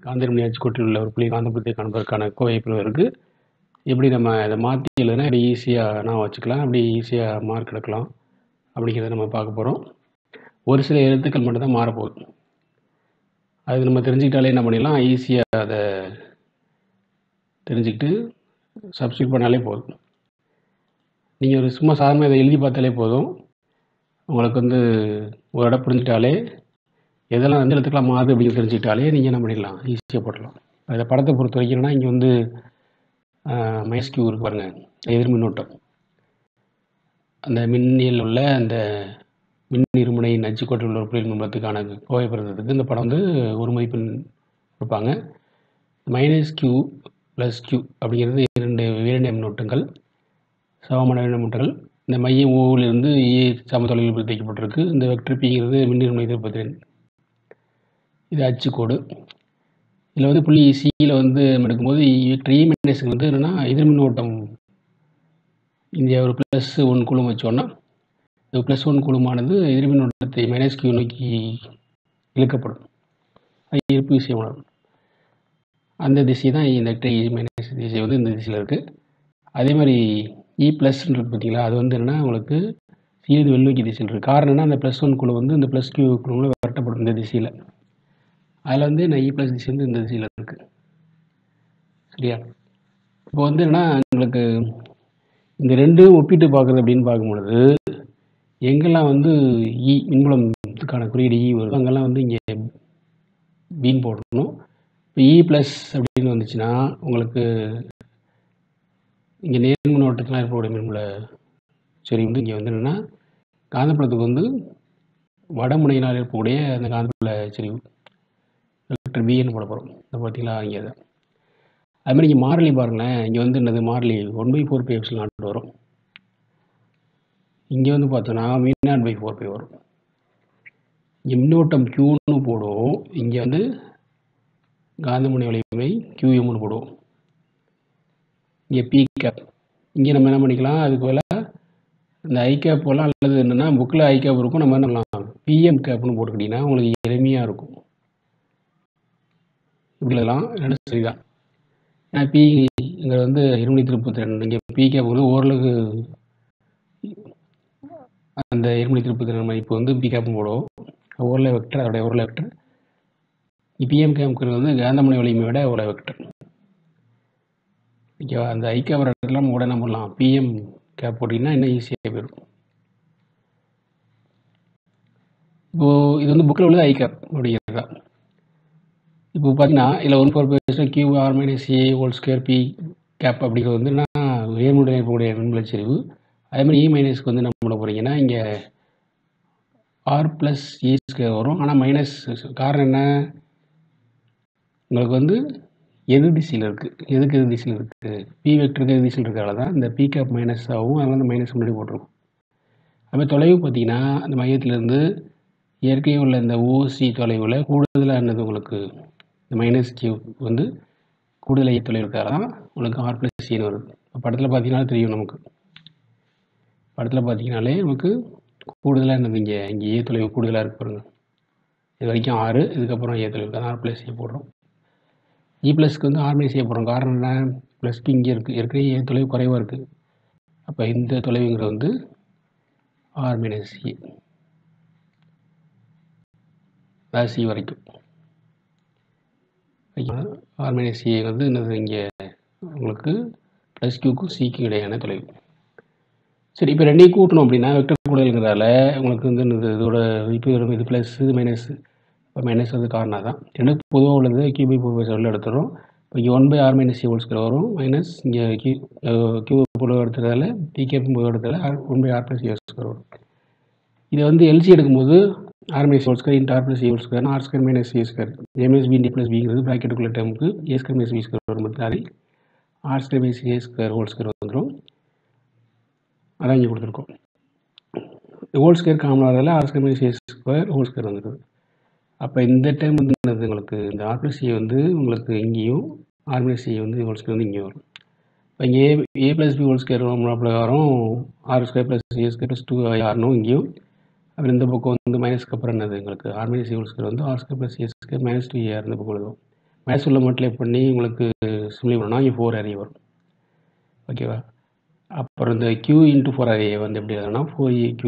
காந்தருமணி அச்சுக்கோட்டில் உள்ள ஒரு புள்ளி காந்தப்புலத்தை காண்பதற்கான கோவைப்பு இருக்குது. எப்படி நம்ம இதை மாற்றி எழுதுனா எப்படி ஈஸியாக நான் வச்சுக்கலாம், அப்படி ஈஸியாக மார்க் எடுக்கலாம் அப்படிங்கிறத நம்ம பார்க்க போகிறோம். ஒரு சில எழுத்துக்கள் மட்டும்தான் மாறப்போகுது. அது நம்ம தெரிஞ்சுக்கிட்டாலே என்ன பண்ணிடலாம், ஈஸியாக அதை தெரிஞ்சுக்கிட்டு சப்ஸ்டியூட் பண்ணாலே போதும். நீங்கள் ஒரு சும்மா சாதாரணமாக இதை எழுதி பார்த்தாலே போதும். உங்களுக்கு ஒரு இடம் புரிஞ்சுட்டாலே எதெல்லாம் எந்த இடத்துக்குலாம் மாறுது அப்படின்னு தெரிஞ்சுக்கிட்டாலே நீங்கள் என்ன பண்ணிடலாம், ஈஸியாக போடலாம். அதை படத்தை பொறுத்த வரைக்கும்னா இங்கே மைனஸ் கியூ இருக்கு பாருங்கள், எதிர் மின்னோட்டம். அந்த மின்னியல் உள்ள அந்த மின் இருமுனை நச்சுக்கோட்டில் உள்ள ஒரு புள்ளி மின்பத்துக்கான கோவை பெறுறதுக்கு இந்த படம் ஒரு மதிப்பெண் கொடுப்பாங்க. மைனஸ் கியூ ப்ளஸ் கியூ அப்படிங்கிறது இரண்டு மின்னோட்டங்கள், சமமான மின்னோட்டங்கள். இந்த மையம் ஓவிலிருந்து ஏ சமதொலைவில் தைக்கப்பட்டிருக்கு. இந்த வெக்டர் பிங்கிறது மின் இருமுனை எதிர்ப்பு. இது அச்சுக்கோடு. இதில் புள்ளி சியில் எடுக்கும்போது வெக்டர் இ மைனஸுக்கு என்னென்னா எதிர் மின்னோட்டம். இங்கே ஒரு +1 கூலும் வச்சோன்னா இந்த +1 கூலுமானது எதிர் மின்னோட்டத்தை மைனஸ் கியூ நோக்கி இழுக்கப்படும். அது ஈர்ப்பு விசை உணரும். அந்த திசை தான் இந்த வெக்டர் இ மைனஸ் திசை இந்த திசையில் இருக்குது. அதே மாதிரி இ ப்ளஸ்ன்றது பார்த்தீங்களா, அது என்னென்னா உங்களுக்கு சீது வெள்ளோக்கி திசையில் இருக்குது. காரணம் என்ன, அந்த +1 குழு இந்த ப்ளஸ் கியூ குழுவில் விரட்டப்படும் இந்த திசையில். அதில் நான் இ ப்ளஸ் திசை இந்த திசையில் இருக்குது. சரியா? இப்போ என்னென்னா உங்களுக்கு இந்த ரெண்டும் ஒப்பிட்டு பார்க்குறது அப்படின்னு பார்க்கும்பொழுது எங்கெல்லாம் இ மின்புலத்துக்கான குறியீடு இ வருது அங்கெல்லாம் இங்கே பீன் போடணும். இப்போ இ ப்ளஸ் அப்படின்னு வந்துச்சுன்னா உங்களுக்கு இங்கே நேர் மின்னோட்டத்தில் ஏற்படக்கூடிய மின்புல சரி இங்கே என்னென்னா காந்தப்புலத்துக்கு வடமுனையினால் ஏற்படக்கூடிய அந்த காந்தப்புல செறிவு வெக்டர் பின்னு போட போகிறோம். இதை பார்த்தீங்களா, இங்கே தான். அதுமாதிரி இங்கே மாறிலி பாருங்களேன். இங்கே என்னது மாறிலி 1/4πε0 வரும். இங்கே பார்த்தோன்னா V0/4π வரும். இங்கே மின்னோட்டம் Qன்னு போடுவோம். இங்கே காந்தமுனை வலிமை QMன்னு போடுவோம். இங்கே பி கேப். இங்கே நம்ம என்ன பண்ணிக்கலாம், அதுக்கு பதிலாக இந்த ஐ கேப் போடலாம். அல்லது என்னென்னா புக்கில் ஐ கேப் இருக்கும், நம்ம என்ன பண்ணலாம் பிஎம் கேப்னு போட்டுக்கிட்டிங்கன்னா உங்களுக்கு எளிமையாக இருக்கும். இப்படிலாம் ரெண்டும் சரிதான். ஏன்னா பிங்கிறது இருமுனை திருப்புத்திறன். இங்கே பி கேப் ஓரளவுக்கு அந்த இருமுனை திருப்புத்திறன் மதிப்பு பி கேப்னு போடுவோம். ஓரளவு வெக்டர், அதோடைய ஓரளவு வெக்டர். பிஎம் கேப்ங்கிறது காந்தமுனை வலிமை விட ஓரளவு வெக்டர். ஓகேவா? அந்த ஐ கேப் இடத்துல கூட என்ன பண்ணலாம், பிஎம் கேப் போட்டிங்கன்னா இன்னும் ஈஸியாக போயிடும். இப்போது இது புக்கில் உள்ளது ஐ கேப் அப்படிங்கிறது தான். இப்போ பார்த்தீங்கன்னா இதில் 1/4π QR - A² பி கேப் அப்படிங்கிறது நேர்முறை இருக்கக்கூடிய மின்புலச்சரிவு. அதேமாதிரி இ மைனஸ்க்கு என்ன பண்ண போகிறீங்கன்னா இங்கே R+E² வரும். ஆனால் மைனஸ். காரணம் என்ன, உங்களுக்கு எதிர் திசையில் இருக்குது. எதுக்கு எதிர் திசையில் இருக்குது, பி வெக்டருக்கு எதிர் திசையில் இருக்கிறதால தான் இந்த பி கேப் மைனஸ் ஆகும். அதனால் மைனஸ் முன்னாடி போட்டிருக்கும். அதுமாதிரி தொலைவு பார்த்தீங்கன்னா இந்த மையத்திலேருந்து ஏற்கனவே உள்ள இந்த ஓசி தொலைவில் கூடுதலாக என்னது உங்களுக்கு இந்த மைனஸ் கியூ கூடுதல் ஐ தொலைவு இருக்கிறதால தான் உங்களுக்கு R+Cன்னு வருது. படத்தில் பார்த்தீங்கன்னா தெரியும். நமக்கு படத்தில் பார்த்தீங்கன்னாலே நமக்கு கூடுதலாக என்னது இங்கே ஏ தொலைவு கூடுதலாக இருக்கு பாருங்க. இது வரைக்கும் 6, இதுக்கப்புறம் ஏ தொலைவு R+C போடுறோம். இ ப்ளஸ்க்கு R-C போடுறோம். காரணம் என்ன, +P இங்கே இருக்குது, ஏற்கனவே ஏ தொலைவு குறைவாக இருக்குது. அப்போ இந்த தொலைவுங்கிறது R-C, அதாவது சி வரைக்கும். R-C என்னது இங்கே உங்களுக்கு +Qக்கும் Cக்கும் இடையான தொலைவு. சரி, இப்போ ரெண்டையும் கூட்டணும் அப்படின்னா வெக்டர் கூடுதல்ங்கிறதால உங்களுக்கு இதோட இது ப்ளஸ் இது மைனஸ். இப்போ மைனஸ் காரணம் தான். ரெண்டு பொதுவாக உள்ளது Q/4π எடுத்துகிறோம். இப்போ இங்கே 1/R-C² வரும். மைனஸ் இங்கே Q பொதுவாக எடுத்துறதால பி கேப் பொதுவாக எடுத்ததால 1/R+C² வரும். இதை எல்சி எடுக்கும்போது R-C² × R+C² R² - C². A-B + Bங்கிறது ப்ராக்கெட்டுக்குள்ள டேர்முக்கு A² - B² வரும். அதை R² - C² வந்துடும். அதான் இங்கே கொடுத்துருக்கோம். ஹோல்² காமன் வரதால R² - C² வந்துடுது. அப்போ இந்த டைம் உங்களுக்கு இந்த R+C உங்களுக்கு இங்கேயும் R-C ஹோல்² இங்கே வரும். இப்போ இங்கே A + B² பிரகாரம் R² + C² + 2R இங்கேயும். அப்புறம் இந்த பக்கம் மைனஸ்க்கு அப்புறம் என்னது உங்களுக்கு R-C² R² + C² - 2AR இந்த பக்கம் எழுதும். மேக்ஸ் உள்ள மல்டிப்ளை பண்ணி உங்களுக்கு சிம்ப்ளிஃபை பண்ணால் இங்கே 4 அரே வரும். ஓகேவா? அப்புறம் இந்த q இன்ட்டு 4 அரே வந்து எப்படி எழுதணும்னா 4aq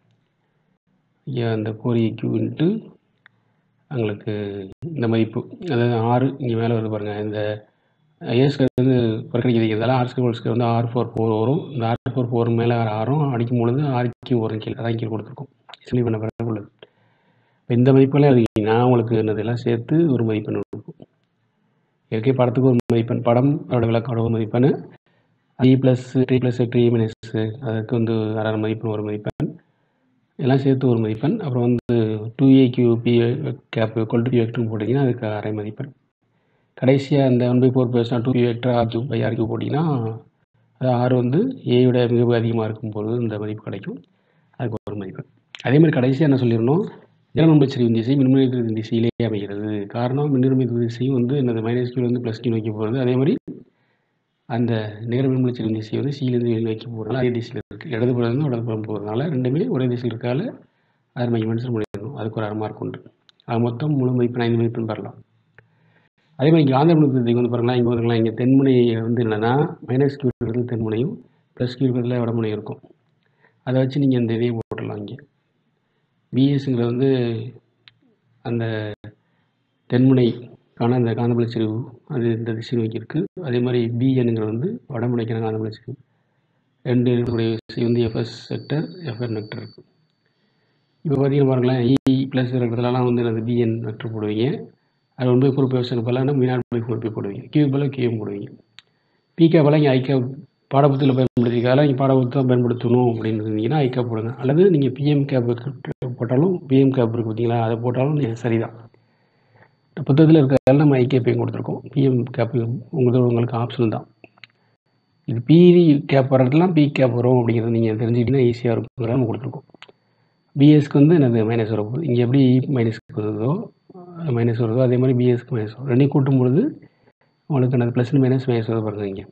இங்கே அந்த 4aq இன்ட்டு உங்களுக்கு இந்த மதிப்பு, அதாவது 6 இங்கே மேலே வருது பாருங்கள். இந்த ஏஸ்கர் வந்து புறக்கணிக்கிறதால R² வந்து R4 4 வரும். இந்த R4 4 மேலே 6 அடிக்கும் பொழுது RQ வரும் கீழே. அதான் கீழே கொடுத்துருக்கோம். சிம்ப்ளிஃபை பண்ண பிறகு உள்ளது. இப்போ இந்த மதிப்பெல்லாம் எழுதிங்கன்னா உங்களுக்கு என்னதெல்லாம் சேர்த்து ஒரு மதிப்பெண் இருக்கும். இயற்கை படத்துக்கு ஒரு மதிப்பெண், படம் அதோட விளக்கோட ஒரு மதிப்பெண், i ப்ளஸ் 3 ப்ளஸ் 3 மைனஸ் அதற்கு வந்து அரை மதிப்பெண் ஒரு மதிப்பெண், எல்லாம் சேர்த்து ஒரு மதிப்பெண். அப்புறம் வந்து 2aq p cap equal to p vector போட்டிங்கன்னா அதுக்கு அரை மதிப்பெண். கடைசியாக இந்த 1/4 2p வெக்டர் r³ போட்டிங்கன்னா அது r வந்து ஏயோட மிக அதிகமாக இருக்கும்போது இந்த மதிப்பு கிடைக்கும். அதுக்கு ஒரு மதிப்பெண். அதே மாதிரி கடைசியாக என்ன சொல்லிடணும், நிகரமின்மச்சரிவின் திசை மின்மறுப்பின் திசையிலேயே அமைகிறது. காரணம் மின்னிருமைப்பு திசையும் வந்து என்னது -q வந்து +q நோக்கி போகிறது. அதே மாதிரி அந்த நிகர மின்மறுப்பின் திசை வந்து c-லேருந்து வெளியே நோக்கி போகிறதுனால அதே திசையில் இருக்குது. இடதுபுறம் வலதுபுறம் போகிறதுனால ரெண்டுமே ஒரே திசையில் இருக்கால அது நம்ம மென்ஷன் பண்ணிடணும். அதுக்கு ஒரு 1/2 மார்க் உண்டு. அது மொத்தம் முழு மதிப்பெண் 5 மதிப்பெண் பெறலாம். அதே மாதிரி காந்த மின்மறுப்பு வந்து பாருங்களா, இங்கே வந்துங்களா, இங்கே தென்முனை வந்து என்னென்னா -q இருக்கிறது தென்முனையும் +q இருக்கிறதுல வடமுனையும் இருக்கும். அதை வச்சு நீங்கள் இந்த இதையை போட்டுடலாம். இங்கே பிஎஸ்ங்கிறது வந்து அந்த தென்முனைக்கான அந்த காந்தப்புல செறிவு அது இந்த திசை நோக்கி இருக்குது. அதே மாதிரி பிஎன்ங்கிறது வந்து வடமுனைக்கான காந்தப்புல செறிவு. ரெண்டு இருக்கக்கூடிய திசை வந்து எஃப்எஸ் வெக்டர் எஃப்என் வெக்டர் இருக்குது. இப்போ பார்த்தீங்கன்னா பாருங்களேன், இ ப்ளஸ் இருக்கிறதுலாம் வந்து அந்த பிஎன் வெக்டர் போடுவீங்க. அது 1/4 பதிலாக V0/4 போடுவீங்க. கியூ பதிலாக கியூஎம் போடுவீங்க. பிகே பதிலாக இங்கே ஐக்கா பாடப்புத்தத்தில் பயன்படுத்திக்கால இங்கே பாடப்புத்தம் பயன்படுத்தணும் அப்படின்னு இருந்தீங்கன்னா ஐக்கா போடுங்க. அல்லது நீங்கள் பிஎம் கேப் போட்டாலும் பிஎம் கேப் இருக்குது பார்த்தீங்களா, அதை போட்டாலும் நீங்கள் சரிதான். புத்தகத்தில் இருக்கிறதால நம்ம ஐகேபையும் கொடுத்துருக்கோம். பிஎம் கேப் உங்களுக்கு ஆப்ஷன் தான். இது பிஇ கேப் வர்றதுலாம் பி கேப் வரும் அப்படிங்கிறது நீங்கள் தெரிஞ்சுக்கிட்டீங்கன்னா ஈஸியாக இருக்குங்கிறத நம்ம கொடுத்துருக்கோம். பிஎஸ்க்கு வந்து என்னது மைனஸ் வரப்போகுது. இங்கே எப்படி மைனஸ்க்கு வருதோ அதே மாதிரி பிஎஸ்க்கு மைனஸ் வரும். ரெண்டையும் கூட்டும் பொழுது உங்களுக்கு என்னது ப்ளஸ் மைனஸ் வருது பாருங்க. இங்கே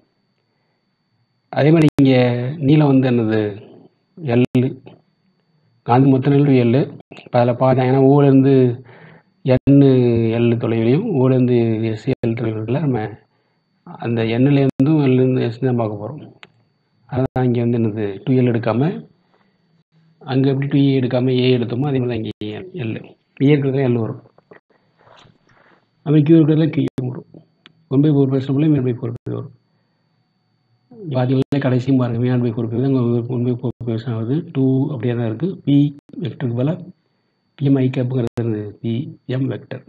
அதே மாதிரி இங்கே நீளம் வந்து என்னது எல், காந்தி மொத்த நீளம் எல். இப்போ அதில் பார்த்தா ஏன்னா ஊலேருந்து எல் தொலைவிலையும் ஊலேருந்து எல் தொலைவில் நம்ம அந்த எண்ணிலேருந்தும் எல்லேருந்து எஸ் தான் பார்க்க போகிறோம். அதான் இங்கே வந்து என்னது 2L எடுக்காமல் அங்கே எப்படி 2E எடுக்காமல் ஏ எடுத்தோமோ அதே மாதிரி தான் இங்கே எல். ஏ இருக்கிறதுல எல் வரும். அதுமாதிரி கியூ இருக்கிறதுல கியூ வரும். 1/4 1/4 வரும். பார்த்தீங்கன்னா கடைசியும் பாருங்கள், V0/4 தான் 1/4 ஆகுது. 2 அப்படியே தான் இருக்குது. பி வெக்டருக்கு பதிலாக பிஎம் ஐ கேப்புங்கிறது பிஎம் வெக்டர்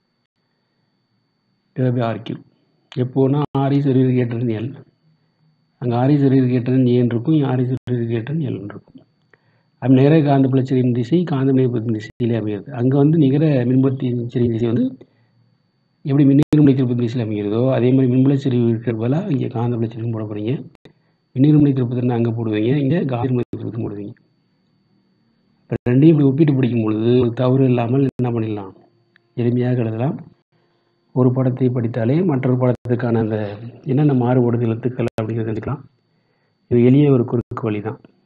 ஆர்கியூ. எப்போனா R is greater than L. அங்கே ஆர் இஸ் கிரேட்டர் தென் ஏன்னு இருக்கும், ஆர் இஸ் கிரேட்டர் தென் எல்னு இருக்கும். அது நிகர காந்தப்புல செறிவின் திசை காந்த மின்மறுப்பின் திசையிலே அமைகிறது. அங்கே வந்து நிகர மின்மறுப்பின் செறிவின் திசை வந்து எப்படி மின்னிருமுனை திருப்பத்தின் திசையில் அமைகிறதோ அதே மாதிரி மின்புல செறிவு இருக்கிற பதிலாக இங்கே காந்தப்புல செறிவு போட போகிறீங்க. மின்னிருமுனை திருப்பத்தின் அங்கே போடுவீங்க, இங்கே காந்த திருப்பத்தின் போடுவீங்க. இப்போ ரெண்டையும் இப்படி ஒப்பிட்டு பிடிக்கும் பொழுது தவறு இல்லாமல் என்ன பண்ணிடலாம், எளிமையாக எழுதலாம். ஒரு படத்தை படித்தாலே மற்றொரு படத்துக்கான அந்த என்னென்ன மாறுபடுது எழுத்துக்கள் அப்படிங்கிறத தெரிஞ்சுக்கலாம். இது எளிய ஒரு குறுக்கு வழி தான்.